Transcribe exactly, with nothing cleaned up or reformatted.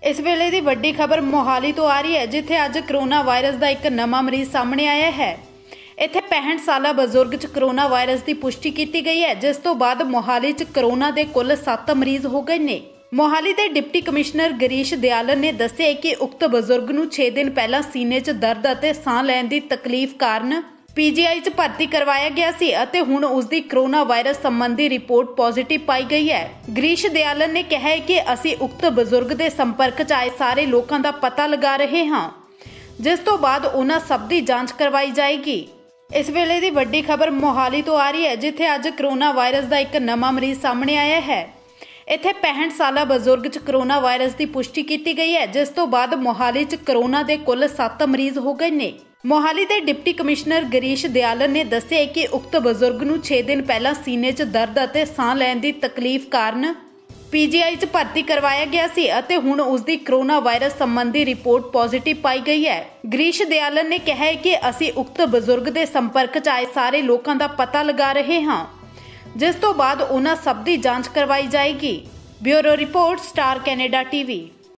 इस वेले दी वड्डी खबर मोहाली तो आ रही है, जिथे अज करोना वायरस का एक नवा मरीज सामने आया है। इत्थे पैंसठ साला बजुर्ग च करोना वायरस की पुष्टि की गई है, जिस तो बाद मोहाली च करोना के कुल सत्त मरीज हो गए ने। मोहाली के डिप्टी कमिश्नर गिरीश दयालन ने दस्सिया कि उक्त बजुर्ग नूं छे दिन पहला सीने च दर्द अते साह लैण दी तकलीफ कारण पीजीआई च भर्ती करवाया गया सी अते हुण उसदी करोना वायरस संबंधी रिपोर्ट पॉजिटिव पाई गई है। गिरीश दयालन ने कहा है कि असीं उक्त बजुर्ग के संपर्क च आए सारे लोगों का पता लगा रहे हां, जिस तो बाद उन्हां सब दी जांच करवाई जाएगी। इस वेले दी वड्डी खबर मोहाली तो आ रही है, जिथे अज करोना वायरस का एक नवा मरीज सामने आया है। इत्थे पैंसठ साला बजुर्ग च करोना वायरस की पुष्टि की गई है, जिस तो बाद मोहाली च करोना के कुल सत्त मरीज हो गए ने। मोहाली के डिप्टी कमिश्नर गिरीश दयालन ने दस्सिया कि उक्त बजुर्ग नूं छे दिन पहला सीने च दर्द अते साह लैण दी तकलीफ कारण पीजीआई च भर्ती करवाया गया सी अते हुण उसदी करोना वायरस संबंधी रिपोर्ट पॉजिटिव पाई गई है। गिरीश दयालन ने कहा है कि असीं उक्त बजुर्ग के संपर्क च आए सारे लोगों का पता लगा रहे हां, जिस तो बाद उन्हां सब दी जांच करवाई जाएगी। Bureau report, star Canada TV.